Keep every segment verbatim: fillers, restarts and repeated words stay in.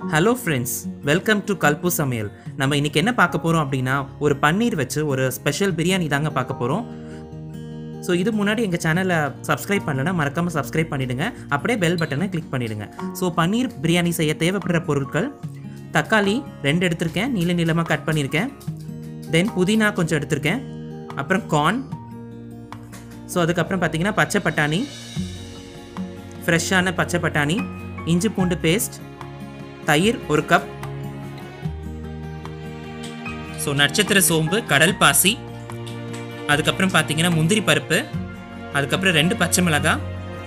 Hello friends, welcome to கல்பு சமையல். நம்ம இன்றைக்கி என்ன பார்க்க போகிறோம் அப்படின்னா, ஒரு பன்னீர் வச்சு ஒரு ஸ்பெஷல் பிரியாணி தாங்க பார்க்க போகிறோம். ஸோ இது முன்னாடி எங்கள் சேனலை சப்ஸ்கிரைப் பண்ணலைன்னா மறக்காமல் சப்ஸ்கிரைப் பண்ணிவிடுங்க. அப்படியே பெல் பட்டனை கிளிக் பண்ணிவிடுங்க. ஸோ பன்னீர் பிரியாணி செய்ய தேவைப்படுற பொருட்கள்: தக்காளி ரெண்டு எடுத்திருக்கேன், நீள நீளமாக கட் பண்ணியிருக்கேன். தென் புதினா கொஞ்சம் எடுத்திருக்கேன். அப்புறம் கார்ன். ஸோ அதுக்கப்புறம் பார்த்திங்கன்னா பச்சை பட்டாணி, ஃப்ரெஷ்ஷான பச்சை பட்டாணி, இஞ்சி பூண்டு பேஸ்ட், தயிர் ஒரு கப். ஸோ நட்சத்திர சோம்பு, கடல் பாசி, அதுக்கப்புறம் பார்த்தீங்கன்னா முந்திரி பருப்பு, அதுக்கப்புறம் ரெண்டு பச்சை மிளகாய்,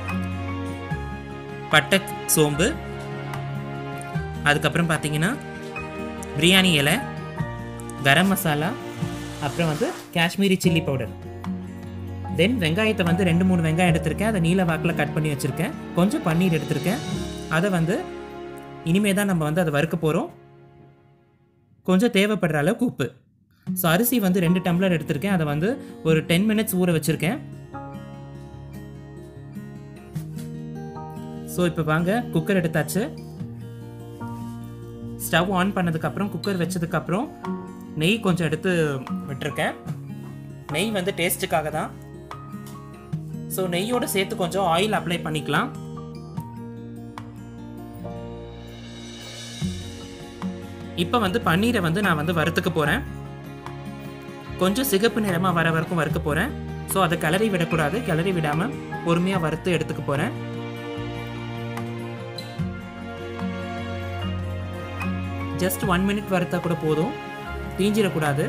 பட்டை சோம்பு, அதுக்கப்புறம் பார்த்தீங்கன்னா பிரியாணி இலை, கரம் மசாலா, அப்புறம் வந்து காஷ்மீரி சில்லி பவுடர். தென் வெங்காயத்தை வந்து ரெண்டு மூணு வெங்காயம் எடுத்திருக்கேன், அதை நீல வாக்கில் கட் பண்ணி வச்சுருக்கேன். கொஞ்சம் பன்னீர் எடுத்திருக்கேன், அதை வந்து இனிமே தான் நம்ம வந்து அதை வறுக்க போகிறோம். கொஞ்சம் தேவைப்படுற அளவுக்கு உப்பு. ஸோ அரிசி வந்து ரெண்டு டம்ளர் எடுத்திருக்கேன், அதை வந்து ஒரு டென் மினிட்ஸ் ஊற வச்சுருக்கேன். ஸோ இப்போ வாங்க, குக்கர் எடுத்தாச்சு. ஸ்டவ் ஆன் பண்ணதுக்கப்புறம் குக்கர் வச்சதுக்கப்புறம் நெய் கொஞ்சம் எடுத்து விட்டுருக்கேன். நெய் வந்து டேஸ்ட்டுக்காக தான். ஸோ நெய்யோடு சேர்த்து கொஞ்சம் ஆயில் அப்ளை பண்ணிக்கலாம். இப்போ வந்து பன்னீரை வந்து நான் வந்து வறுத்துக்க போகிறேன். கொஞ்சம் சிகப்பு நிறமாக வர வரைக்கும் வறுக்க போகிறேன். ஸோ அதை கிளறி விடக்கூடாது, கிளறி விடாமல் பொறுமையாக வறுத்து எடுத்துக்க போகிறேன். ஜஸ்ட் ஒன் மினிட் வறுத்தா கூட போதும், தீஞ்சிடக்கூடாது.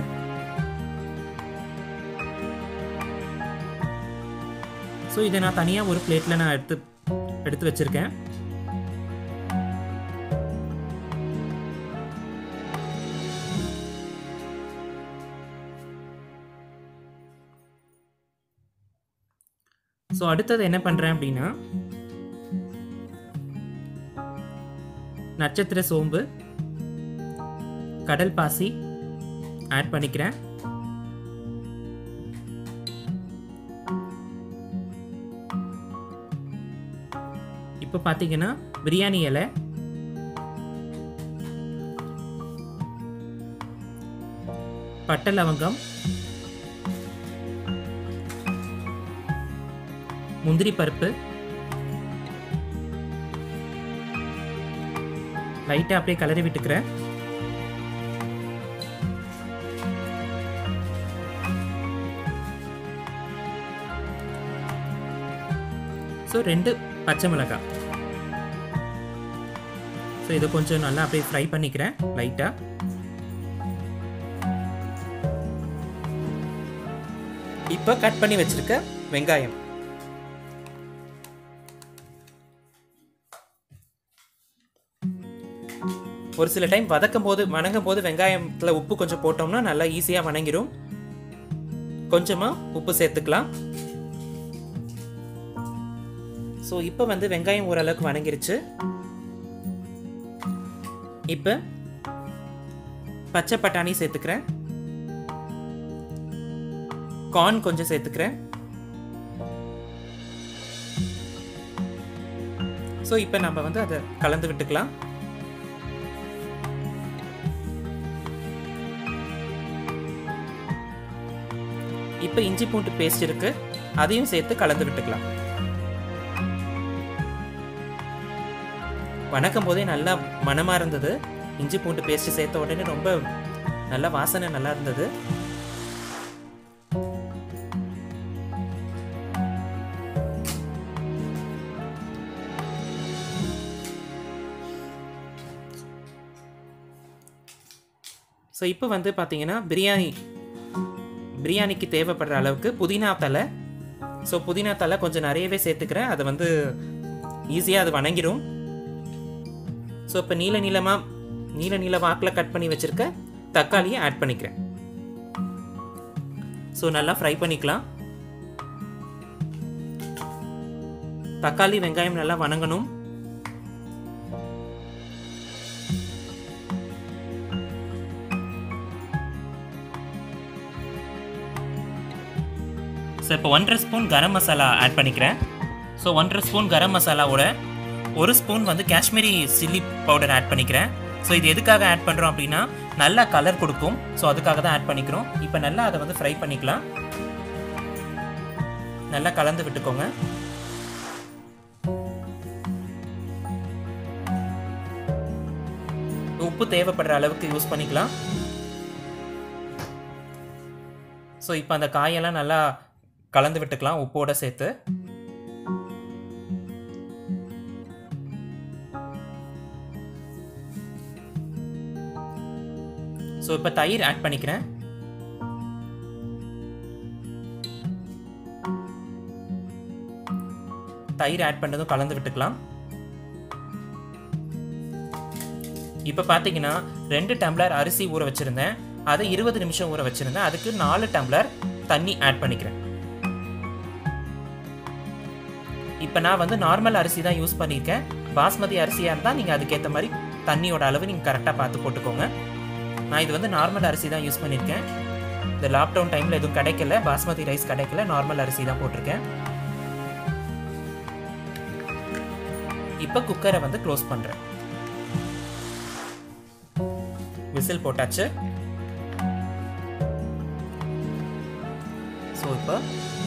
ஸோ இதை நான் தனியாக ஒரு பிளேட்டில் நான் எடுத்து எடுத்து வச்சுருக்கேன். ஸோ அடுத்தது என்ன பண்ணுறேன் அப்படின்னா, நட்சத்திர சோம்பு, கடல் பாசி ஆட் பண்ணிக்கிறேன். இப்போ பார்த்தீங்கன்னா பிரியாணி இலை, பட்டை லவங்கம், முந்திரி பருப்பு, லைட்டாக அப்படியே கலரி விட்டுக்கிறேன். ஸோ ரெண்டு பச்சை மிளகாய். ஸோ இதை கொஞ்சம் நல்லா அப்படியே ஃப்ரை பண்ணிக்கிறேன் லைட்டாக. இப்போ கட் பண்ணி வச்சிருக்க வெங்காயம். ஒரு சில டைம் வதக்கும் போது வணங்கும் போது வெங்காயத்தில் உப்பு கொஞ்சம் போட்டோம்னா நல்லா ஈஸியாக வணங்கிடும். கொஞ்சமாக உப்பு சேர்த்துக்கலாம். ஸோ இப்போ வந்து வெங்காயம் ஓரளவுக்கு வணங்கிருச்சு. இப்போ பச்சை பட்டாணி சேர்த்துக்கிறேன், கார்ன் கொஞ்சம் சேர்த்துக்கிறேன். ஸோ இப்போ நம்ம வந்து அதை கலந்து விட்டுக்கலாம். இப்போ இஞ்சி பூண்டு பேஸ்ட் இருக்கு, அதையும் சேர்த்து கலந்து விட்டுக்கலாம். வணக்கும் போதே நல்லா மணமா இருந்தது. இஞ்சி பூண்டு பேஸ்ட் சேர்த்த உடனே ரொம்ப நல்ல வாசனை நல்லா இருந்தது. ஸோ இப்போ வந்து பார்த்தீங்கன்னா பிரியாணி பிரியாணிக்கு தேவைப்படுற அளவுக்கு புதினா தலை. ஸோ புதினா தலை கொஞ்சம் நிறையவே சேர்த்துக்கிறேன், அது வந்து ஈஸியாக அது வணங்கிடும். ஸோ இப்போ நீல நீளமாக நீல நீள வாக்கில் கட் பண்ணி வச்சுருக்க தக்காளியை ஆட் பண்ணிக்கிறேன். ஸோ நல்லா ஃப்ரை பண்ணிக்கலாம். தக்காளி வெங்காயம் நல்லா வணங்கணும். ஸோ இப்போ ஒன்றரை ஸ்பூன் கரம் மசாலா ஆட் பண்ணிக்கிறேன். ஸோ ஒன்றரை ஸ்பூன் கரம் மசாலாவோட ஒரு ஸ்பூன் வந்து காஷ்மீரி சில்லி பவுடர் ஆட் பண்ணிக்கிறேன். ஸோ இது எதுக்காக ஆட் பண்ணுறோம் அப்படின்னா நல்லா கலர் கொடுக்கும். ஸோ அதுக்காக தான் ஆட் பண்ணிக்கிறோம். இப்போ நல்லா அதை வந்து ஃப்ரை பண்ணிக்கலாம். நல்லா கலந்து விட்டுக்கோங்க. உப்பு தேவைப்படுற அளவுக்கு யூஸ் பண்ணிக்கலாம். ஸோ இப்போ அந்த காயெல்லாம் நல்லா கலந்து விட்டுக்கலாம் உப்போட சேர்த்து. ஸோ இப்போ தயிர் ஆட் பண்ணிக்கிறேன். தயிர் ஆட் பண்ணதும் கலந்து விட்டுக்கலாம். இப்போ பார்த்தீங்கன்னா ரெண்டு டம்ளர் அரிசி ஊற வச்சுருந்தேன். அதை இருபது நிமிஷம் ஊற வச்சுருந்தேன். அதுக்கு நாலு டம்ளர் தண்ணி ஆட் பண்ணிக்கிறேன். இப்போ நான் வந்து நார்மல் அரிசி தான் யூஸ் பண்ணியிருக்கேன். பாஸ்மதி அரிசியாக இருந்தால் நீங்கள் அதுக்கேற்ற மாதிரி தண்ணியோட அளவு நீங்கள் கரெக்டாக பார்த்து போட்டுக்கோங்க. நான் இது வந்து நார்மல் அரிசி தான் யூஸ் பண்ணியிருக்கேன். இந்த லாக்டவுன் டைமில் எதுவும் கிடைக்கல, பாஸ்மதி ரைஸ் கிடைக்கல, நார்மல் அரிசி தான் போட்டிருக்கேன். இப்போ குக்கரை வந்து க்ளோஸ் பண்ணுறேன். விசில் போட்டாச்சு. ஸோ இப்போ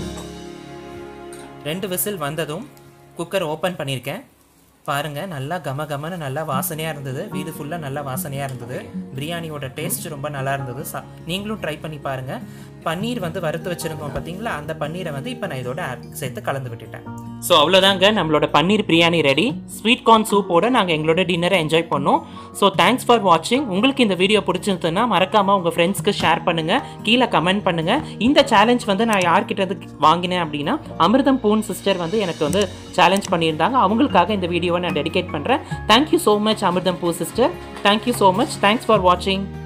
ரெண்டு விசில் வந்ததும் குக்கர் ஓப்பன் பண்ணியிருக்கேன். பாருங்கள், நல்லா கம கமன்னு நல்லா வாசனையாக இருந்தது. வீடு ஃபுல்லாக நல்லா வாசனையாக இருந்தது. பிரியாணியோட டேஸ்ட் ரொம்ப நல்லா இருந்தது. சா நீங்களும் ட்ரை பண்ணி பாருங்கள். பன்னீர் வந்து வறுத்து வச்சுருந்தோம் பார்த்தீங்களா, அந்த பன்னீரை வந்து இப்போ நான் இதோட சேர்த்து கலந்து விட்டுட்டேன். ஸோ அவ்வளோதாங்க, நம்மளோட paneer biryani ready. Sweet corn சூப்போடு நாங்கள் எங்களோட டின்னரை என்ஜாய் பண்ணோம். ஸோ தேங்க்ஸ் ஃபார் வாட்சிங். உங்களுக்கு இந்த வீடியோ பிடிச்சிருந்ததுன்னா மறக்காமல் உங்கள் ஃப்ரெண்ட்ஸ்க்கு ஷேர் பண்ணுங்கள், கீழே கமெண்ட் பண்ணுங்கள். இந்த சேலஞ்ச் வந்து நான் யார்கிட்ட வாங்கினேன் அப்படின்னா அமிர்தம் பூன் சிஸ்டர் வந்து எனக்கு வந்து சேலஞ்ச் பண்ணியிருந்தாங்க. அவங்களுக்காக இந்த வீடியோவை நான் டெடிகேட் பண்ணுறேன். தேங்க்யூ ஸோ மச் அமிர்தம் பூ sister. Thank you so much. Thanks for வாட்சிங்.